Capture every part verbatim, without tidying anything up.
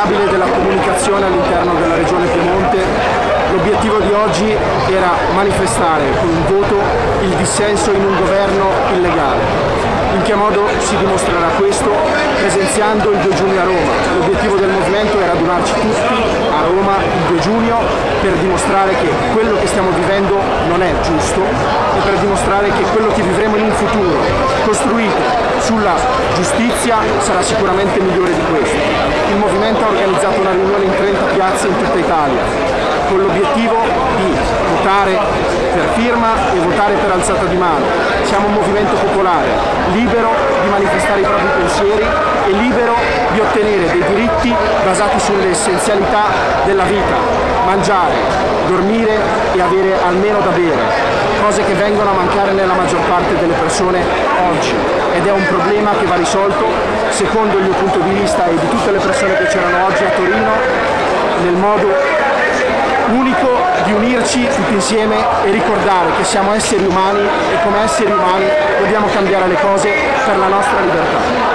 responsabile della comunicazione all'interno della Regione Piemonte. L'obiettivo di oggi era manifestare con un voto il dissenso in un governo illegale. In che modo si dimostrerà questo? Presenziando il due giugno a Roma. L'obiettivo del movimento era radunarci tutti a Roma il due giugno per dimostrare che quello che stiamo vivendo non è giusto e per dimostrare che quello che vivremo in un futuro costruito sulla giustizia sarà sicuramente migliore di questo. Il movimento ha organizzato una riunione in trenta piazze in tutta Italia con l'obiettivo di votare per firma e votare per alzata di mano. Siamo un movimento popolare, libero di manifestare i propri pensieri e libero di ottenere dei diritti basati sulle essenzialità della vita: mangiare, dormire e avere almeno da bere, cose che vengono a mancare nella maggior parte delle persone oggi, ed è un problema che va risolto, secondo il mio punto di vista e di tutte le persone che c'erano oggi a Torino, nel modo unico di unirci tutti insieme e ricordare che siamo esseri umani e come esseri umani dobbiamo cambiare le cose per la nostra libertà.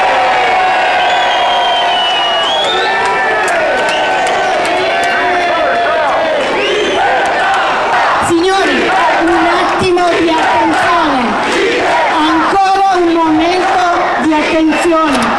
Signori, un attimo di attenzione, ancora un momento di attenzione.